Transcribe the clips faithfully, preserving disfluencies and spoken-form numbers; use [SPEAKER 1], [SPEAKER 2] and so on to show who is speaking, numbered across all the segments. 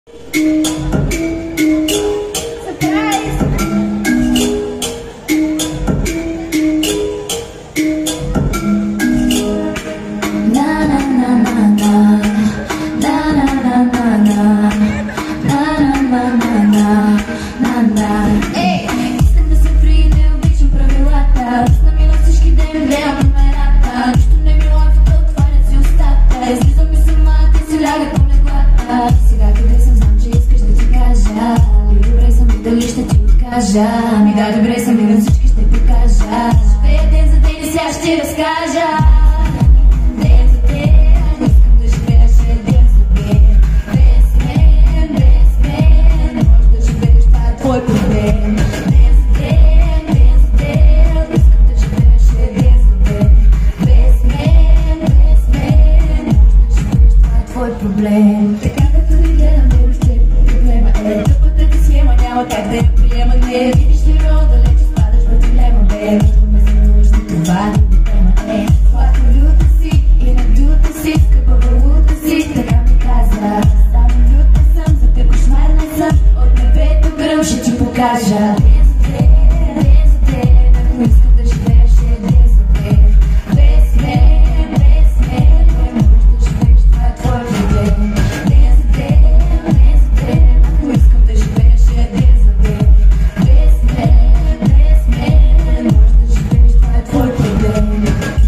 [SPEAKER 1] Ми дай добре съм и на всички ще покажа. Живея ден за ден и сега ще разкажа. Ден за ден, искам да живееш ден за ден. Без мен, без мен, не можеш да живееш, това е твой проблем. Ден за ден, ден за ден, искам да живееш ден за ден. Без мен, без мен, не можеш да живееш, това е твой проблем. Така като ни гледам, не въобще проблема е тъпата ти схема, няма как да я приема. Не видиш ли ро, далече спадаш в дилема, бе. Ме за нужда, това друга тема е. Плата люта си и надута си, скъпа валута си, така ми каза. Само люта съм, за те кошмарна съм, от небето гръм ще ти покажа. Ден за ден, ден за ден, ако искам да живееш ден за ден. Без мен, без мен, не можеш да живееш, това е твой проблем. Ден за ден, ден за ден, ако искам да живееш ден за ден. Без мен, без мен, не можеш да живееш, това е твой проблем.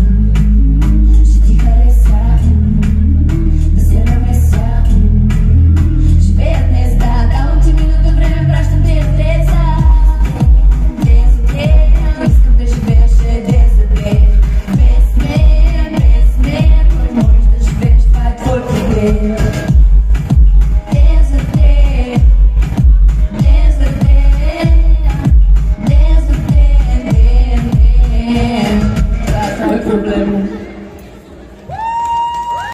[SPEAKER 1] Ще ти хареса, да се намеся. Живея днес, да, давам ти минута време, пращам те адреса. Ден за ден, искам да живееш ден за ден. Без мен, без мен, не можеш да живееш, това е твой проблем. Ден за ден, ден за ден, ден за ден, ден, ден, това е твой проблем.